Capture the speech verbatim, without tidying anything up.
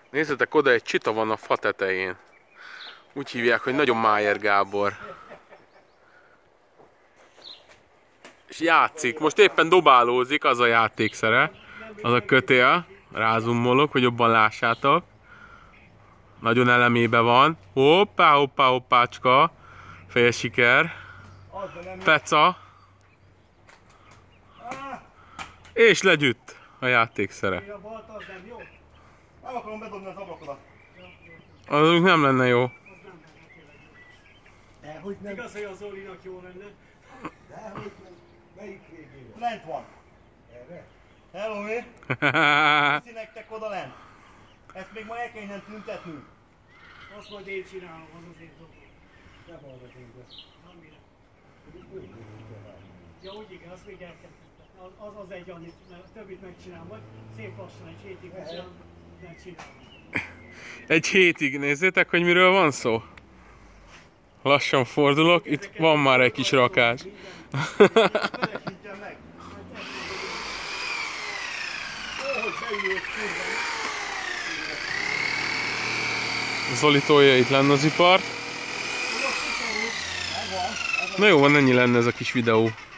Nézzetek, oda egy csita van a fa tetején. Úgy hívják, hogy nagyon Májer Gábor. És játszik. Most éppen dobálózik, az a játékszere. Az a kötél. Rázummolok, hogy jobban lássátok. Nagyon elemébe van. Hoppá, hoppá, hoppácska. Fél siker. Peca. És legyütt a játékszere. Nem akarom bedobni az ablakodat. Az nem lenne jó. Igaz, hogy az Zolinak jó lenne. Dehogy nem. Melyik végére? Lent van. Erre? Hello, mi? Viszi nektek oda lent. Ezt még ma el kell innen tüntetnünk. Azt majd én csinálom, az az én dolgom. Ne hallgatunk be. Amire. Ja, úgy igen, azt még el kell tüntetni. Az, az egy annyit, mert a többit megcsinálom, vagy szép lassan egy hétig csinálom, de csinálom. Egy hétig nézzétek, hogy miről van szó. Lassan fordulok, itt van már egy kis rakás. Felesítsen meg. Ó, hogy beülőtt kurva. Zoli tolja itt lenne az ipart. Na jó van, ennyi lenne ez a kis videó.